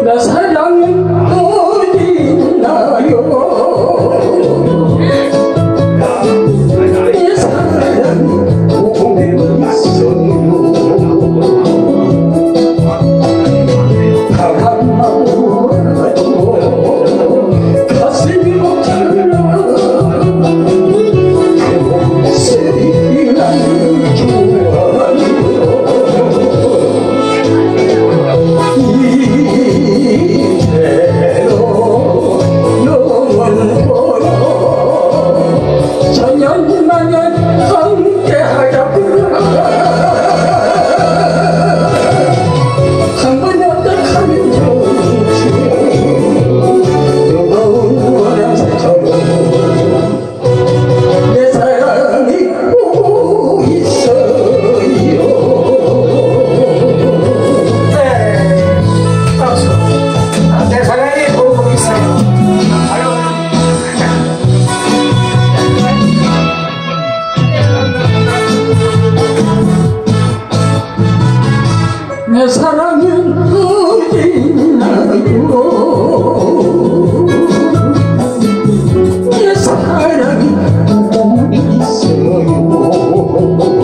내 사랑은 어디 있나요? 내 사랑이 어디 있어요? 바람만 불어도 가슴이 벅차라. 그 목소리 나는 좋아요. 이대로 영원토록 천년만년 함께하자꾸나. 한 번 연락하면 좋지. 뜨거운 원양새처럼 내 사랑이 오고 있어요. 네, 박수. 내 사랑이 오고 있어요. 내 사랑은 어디 있나요? 내 사랑이 어디 있어요?